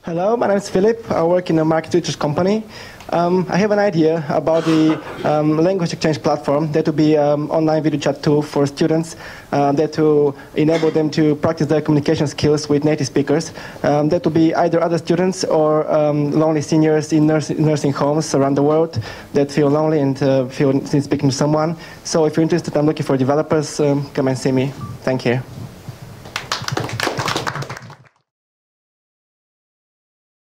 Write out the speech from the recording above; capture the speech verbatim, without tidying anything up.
Hello, my name is Philip. I work in a market research company. Um, I have an idea about the um, language exchange platform that will be an um, online video chat tool for students uh, that will enable them to practice their communication skills with native speakers. Um, that will be either other students or um, lonely seniors in nurs nursing homes around the world that feel lonely and uh, feel need speaking to someone. So if you're interested, I'm looking for developers. Um, come and see me. Thank you.